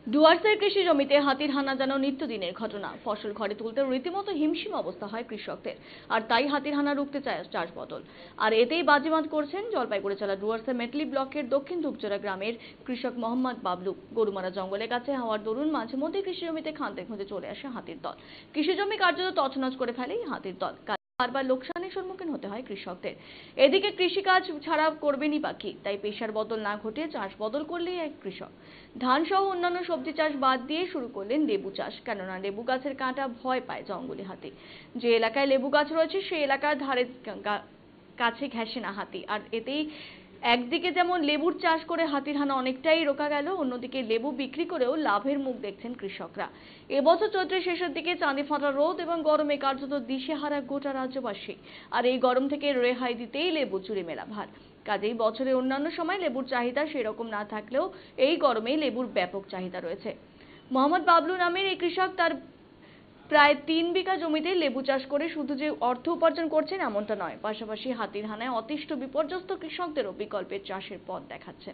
ডুয়ার্সের কৃষি জমিতে হাতির হানা যেন নিত্যদিনের ঘটনা। ফসল ঘরে তুলতে রীতিমতো হিমশিম অবস্থা হয় কৃষকদের, আর তাই হাতির হানা রুখতে চায় চাষ বদল। আর এতেই বাজিমাত করছেন জলপাইগুড়ি জেলা ডুয়ার্সের মেটলি ব্লকের দক্ষিণ ধূপজোড়া গ্রামের কৃষক মোহাম্মদ বাবলু। গরুমারা জঙ্গলের কাছে হওয়ার দরুন মাঝে মধ্যে কৃষি জমিতে খাদ্যে খুঁজে চলে আসে হাতির দল। কৃষি জমি কার্যত তছনছ করে ফেলে হাতির দল। বারবার লোকসানের সম্মুখীন হতে হয় কৃষকদের। এদিকে কৃষিকাজ ছাড়া করবেনই বাকি, তাই পেশার বদল না ঘটিয়ে চাষ বদল করলেই এক কৃষক। ধান সহ অন্যান্য সবজি চাষ বাদ দিয়ে শুরু করলেন লেবু চাষ, কেননা লেবু গাছের কাঁটা ভয় পায় জঙ্গলি হাতি। যে এলাকায় লেবু গাছ রয়েছে সেই এলাকার ধারে কাছে ঘেঁষে না হাতি, আর এতেই একদিকে যেমন লেবুর চাষ করে হাতির হানা অনেকটাই রোকা গেল, অন্যদিকে লেবু বিক্রি করেও লাভের মুখ দেখছেন কৃষকরা। এবছর চৈত্রের শেষের দিকে চাঁদি ফাটা রোদ এবং গরমে কার্যত দিশেহারা গোটা রাজ্যবাসী। আর এই গরম থেকে রেহাই দিতেই লেবু চুরি মেলা ভার। কাজেই বছরের অন্যান্য সময় লেবুর চাহিদা সেরকম না থাকলেও এই গরমে লেবুর ব্যাপক চাহিদা রয়েছে। মোহাম্মদ বাবলু নামের এই কৃষক তার প্রায় 3 বিঘা জমিতে লেবু চাষ করে শুধু যে অর্থ উপার্জন করছেন এমনটা নয়, পাশাপাশি হাতির হানায় অতিষ্ঠ বিপর্যস্ত কৃষকদেরও বিকল্পের চাষের পথ দেখাচ্ছেন।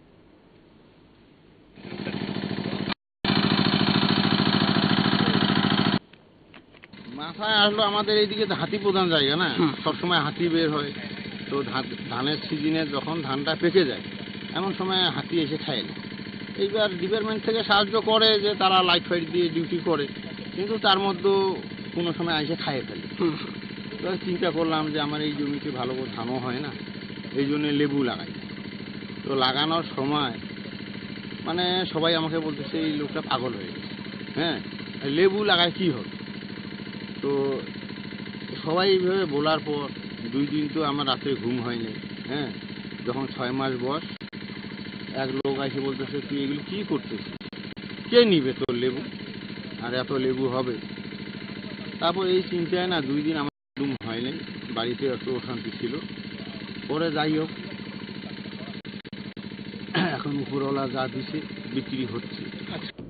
মাথায় আসলো আমাদের এইদিকে হাতি প্রধান জায়গা না, সবসময় হাতি বের হয়। তো ধানের সিজনে যখন ধানটা পেকে যায় এমন সময় হাতি এসে খায় না। এইবার ডিপার্টমেন্ট থেকে সাহায্য করে যে তারা লাইট ফাইট দিয়ে ডিউটি করে, কিন্তু তার মধ্যেও কোনো সময় এসে খাইয়ে ফেলে। তো চিন্তা করলাম যে আমার এই জমিতে ভালো করে ধানও হয় না, এই জন্য লেবু লাগাই। তো লাগানোর সময় মানে সবাই আমাকে বলতেছে এই লোকটা পাগল হয়ে গেছে, হ্যাঁ লেবু লাগায় কী হবে। তো সবাই এইভাবে বলার পর 2 দিন তো আমার রাতে ঘুম হয়নি। হ্যাঁ, যখন 6 মাস বয়স এক লোক এসে বলতেছে তুই এগুলো কী করতেছিস, কে নিবে তোর লেবু, আর এত লেবু হবে। তারপর এই চিন্তায় না 2 দিন আমার ঘুম হয়নি, বাড়িতে একটু অশান্তি ছিল। পরে যাই হোক, এখন উপরওয়ালা যা দিছে বিক্রি হচ্ছে।